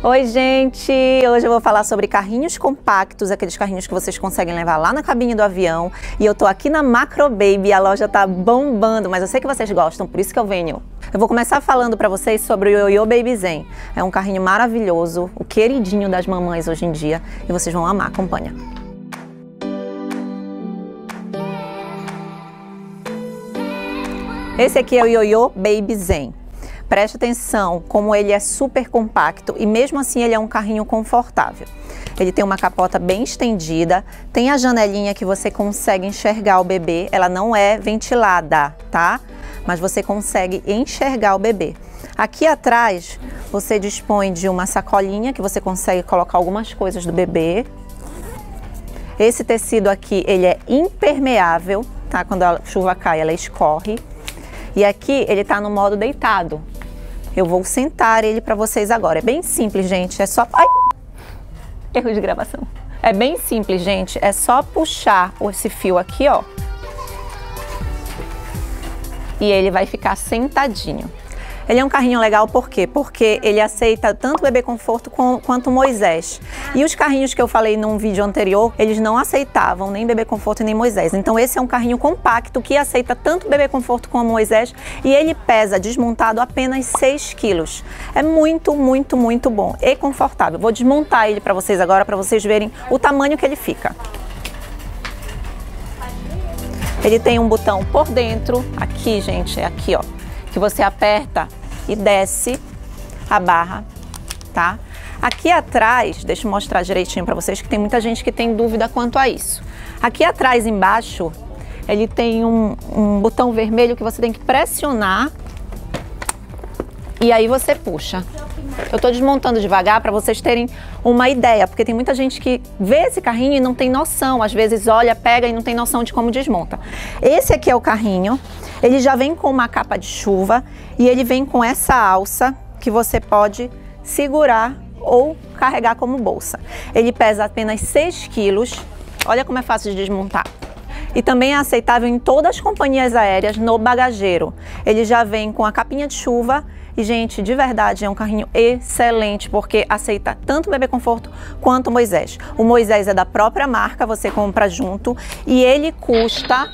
Oi, gente! Hoje eu vou falar sobre carrinhos compactos, aqueles carrinhos que vocês conseguem levar lá na cabine do avião. E eu tô aqui na Macro Baby, a loja tá bombando, mas eu sei que vocês gostam, por isso que eu venho. Eu vou começar falando pra vocês sobre o Yoyo Baby Zen. É um carrinho maravilhoso, o queridinho das mamães hoje em dia, e vocês vão amar, acompanha. Esse aqui é o Yoyo Baby Zen. Preste atenção como ele é super compacto e mesmo assim ele é um carrinho confortável. Ele tem uma capota bem estendida, tem a janelinha que você consegue enxergar o bebê, ela não é ventilada, tá? Mas você consegue enxergar o bebê. Aqui atrás você dispõe de uma sacolinha que você consegue colocar algumas coisas do bebê. Esse tecido aqui, ele é impermeável, tá? Quando a chuva cai, ela escorre. E aqui ele tá no modo deitado. Eu vou sentar ele para vocês agora. É bem simples, gente. É só... Ai! Erro de gravação. É bem simples, gente. É só puxar esse fio aqui, ó. E ele vai ficar sentadinho. Ele é um carrinho legal por quê? Porque ele aceita tanto o bebê conforto quanto o Moisés. E os carrinhos que eu falei num vídeo anterior, eles não aceitavam nem bebê conforto nem Moisés. Então esse é um carrinho compacto que aceita tanto o bebê conforto como o Moisés e ele pesa desmontado apenas 6 quilos. É muito, muito, muito bom e confortável. Vou desmontar ele para vocês agora, para vocês verem o tamanho que ele fica. Ele tem um botão por dentro, aqui, gente, é aqui, ó. Que você aperta e desce a barra, tá? Aqui atrás, deixa eu mostrar direitinho para vocês que tem muita gente que tem dúvida quanto a isso. Aqui atrás embaixo, ele tem um botão vermelho que você tem que pressionar e aí você puxa. Eu tô desmontando devagar para vocês terem uma ideia, porque tem muita gente que vê esse carrinho e não tem noção, às vezes olha, pega e não tem noção de como desmonta. Esse aqui é o carrinho. Ele já vem com uma capa de chuva e ele vem com essa alça que você pode segurar ou carregar como bolsa. Ele pesa apenas 6 quilos, olha como é fácil de desmontar. E também é aceitável em todas as companhias aéreas no bagageiro. Ele já vem com a capinha de chuva e, gente, de verdade, é um carrinho excelente porque aceita tanto o bebê conforto quanto o Moisés. O Moisés é da própria marca, você compra junto e ele custa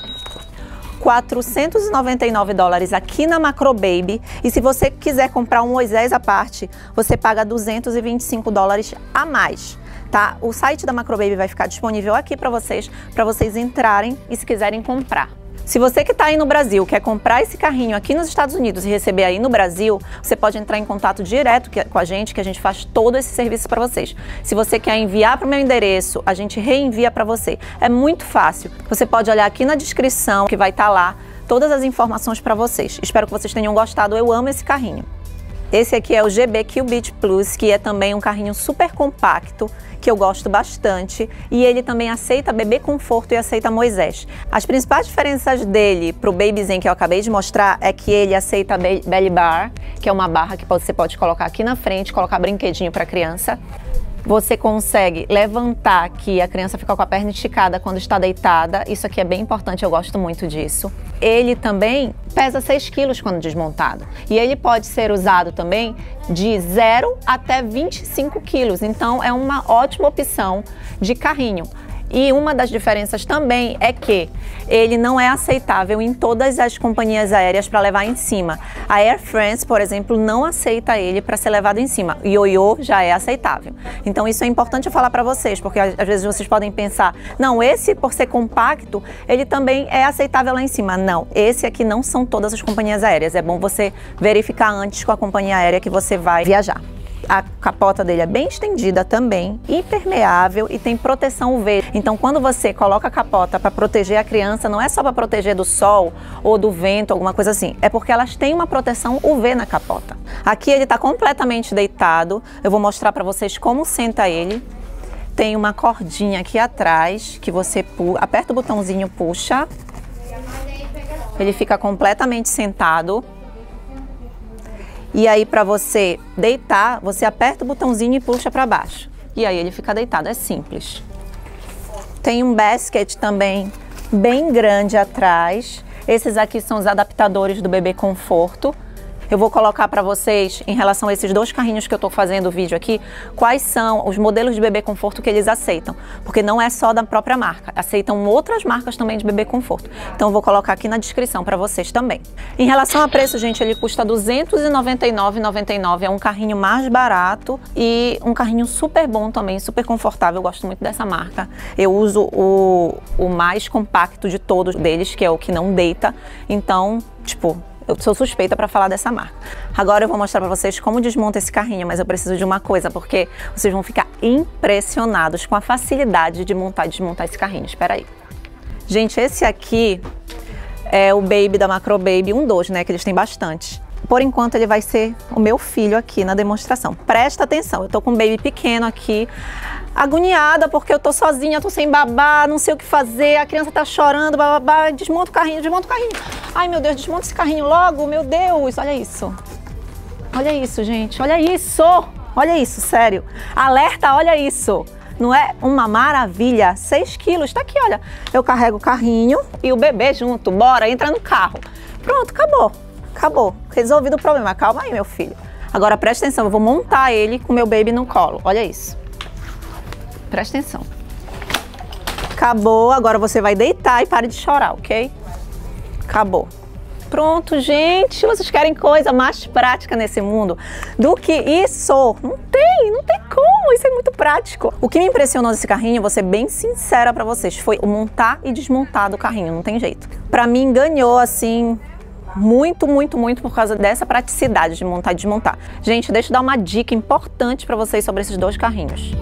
$499 aqui na Macro Baby. E se você quiser comprar um Moisés à parte, você paga $225 a mais, tá? O site da Macro Baby vai ficar disponível aqui para vocês entrarem e se quiserem comprar. Se você que está aí no Brasil quer comprar esse carrinho aqui nos Estados Unidos e receber aí no Brasil, você pode entrar em contato direto com a gente, que a gente faz todo esse serviço para vocês. Se você quer enviar para o meu endereço, a gente reenvia para você. É muito fácil. Você pode olhar aqui na descrição, que vai estar lá todas as informações para vocês. Espero que vocês tenham gostado. Eu amo esse carrinho. Esse aqui é o GB Qubit Plus, que é também um carrinho super compacto, que eu gosto bastante, e ele também aceita bebê conforto e aceita Moisés. As principais diferenças dele para o Baby Zen que eu acabei de mostrar é que ele aceita Belly Bar, que é uma barra que você pode colocar aqui na frente, colocar brinquedinho para a criança. Você consegue levantar aqui, a criança fica com a perna esticada quando está deitada. Isso aqui é bem importante, eu gosto muito disso. Ele também pesa 6 quilos quando desmontado. E ele pode ser usado também de 0 até 25 quilos. Então é uma ótima opção de carrinho. E uma das diferenças também é que ele não é aceitável em todas as companhias aéreas para levar em cima. A Air France, por exemplo, não aceita ele para ser levado em cima. O Yoyo já é aceitável. Então isso é importante eu falar para vocês, porque às vezes vocês podem pensar, não, esse por ser compacto, ele também é aceitável lá em cima. Não, esse aqui não são todas as companhias aéreas. É bom você verificar antes com a companhia aérea que você vai viajar. A capota dele é bem estendida também, impermeável e tem proteção UV. Então, quando você coloca a capota para proteger a criança, não é só para proteger do sol ou do vento, alguma coisa assim. É porque elas têm uma proteção UV na capota. Aqui ele está completamente deitado. Eu vou mostrar para vocês como senta ele. Tem uma cordinha aqui atrás que você aperta o botãozinho, puxa. Ele fica completamente sentado. E aí, para você deitar, você aperta o botãozinho e puxa para baixo. E aí ele fica deitado, é simples. Tem um basket também bem grande atrás. Esses aqui são os adaptadores do bebê conforto. eu vou colocar para vocês, em relação a esses 2 carrinhos que eu tô fazendo o vídeo aqui, quais são os modelos de bebê conforto que eles aceitam. Porque não é só da própria marca, aceitam outras marcas também de bebê conforto. Então eu vou colocar aqui na descrição para vocês também. Em relação a preço, gente, ele custa R$ 299,99, é um carrinho mais barato e um carrinho super bom também, super confortável. Eu gosto muito dessa marca. Eu uso o mais compacto de todos deles, que é o que não deita. Então, tipo, eu sou suspeita para falar dessa marca. Agora eu vou mostrar para vocês como desmonta esse carrinho, mas eu preciso de uma coisa, porque vocês vão ficar impressionados com a facilidade de montar e desmontar esse carrinho. Espera aí. Gente, esse aqui é o Baby da Macrobaby 1.2, né, que eles têm bastante. Por enquanto ele vai ser o meu filho aqui na demonstração. Presta atenção, eu tô com um baby pequeno aqui, agoniada porque eu tô sozinha, tô sem babá, não sei o que fazer, a criança tá chorando, babá, desmonta o carrinho, desmonta o carrinho. Ai meu Deus, desmonta esse carrinho logo, meu Deus, olha isso. Olha isso, gente, olha isso. Olha isso, sério. Alerta, olha isso. Não é uma maravilha? 6 quilos, tá aqui, olha. Eu carrego o carrinho e o bebê junto, bora, entra no carro. Pronto, acabou. Acabou, resolvido o problema. Calma aí, meu filho. Agora presta atenção, eu vou montar ele com o meu baby no colo. Olha isso. Presta atenção. Acabou, agora você vai deitar e pare de chorar, ok? Acabou. Pronto, gente. Vocês querem coisa mais prática nesse mundo do que isso? Não tem como. Isso é muito prático. O que me impressionou nesse carrinho, vou ser bem sincera pra vocês, foi o montar e desmontar do carrinho. Não tem jeito. Pra mim, ganhou, assim, muito por causa dessa praticidade de montar e desmontar. Gente, deixa eu dar uma dica importante para vocês sobre esses 2 carrinhos.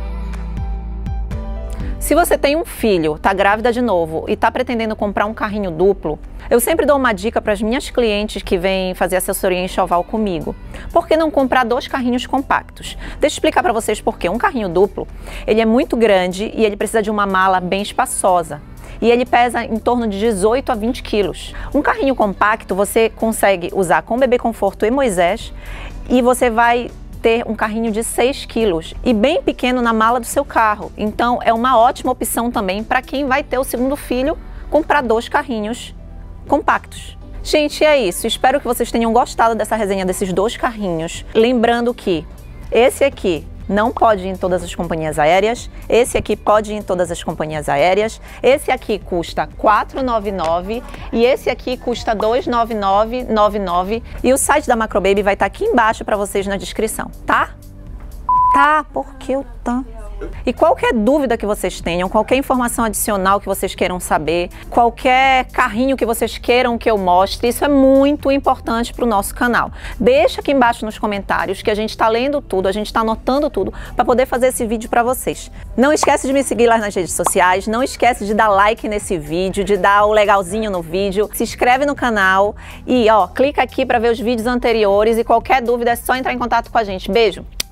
Se você tem um filho, tá grávida de novo e tá pretendendo comprar um carrinho duplo, eu sempre dou uma dica para as minhas clientes que vêm fazer assessoria enxoval comigo. Por que não comprar 2 carrinhos compactos? Deixa eu explicar para vocês por quê. Um carrinho duplo, ele é muito grande e ele precisa de uma mala bem espaçosa. E ele pesa em torno de 18 a 20 quilos. Um carrinho compacto você consegue usar com bebê conforto e Moisés e você vai ter um carrinho de 6 quilos e bem pequeno na mala do seu carro. Então é uma ótima opção também para quem vai ter o segundo filho, comprar 2 carrinhos compactos. Gente, é isso. Espero que vocês tenham gostado dessa resenha desses 2 carrinhos. Lembrando que esse aqui não pode ir em todas as companhias aéreas, esse aqui pode ir em todas as companhias aéreas, esse aqui custa R$ 499 e esse aqui custa R$ 299,99 e o site da Macrobaby vai estar aqui embaixo para vocês na descrição, tá? Tá, porque eu tá. E qualquer dúvida que vocês tenham, qualquer informação adicional que vocês queiram saber, qualquer carrinho que vocês queiram que eu mostre, isso é muito importante para o nosso canal. Deixa aqui embaixo nos comentários que a gente está lendo tudo, a gente está anotando tudo para poder fazer esse vídeo para vocês. Não esquece de me seguir lá nas redes sociais, não esquece de dar like nesse vídeo, de dar o legalzinho no vídeo, se inscreve no canal e ó, clica aqui para ver os vídeos anteriores e qualquer dúvida é só entrar em contato com a gente. Beijo!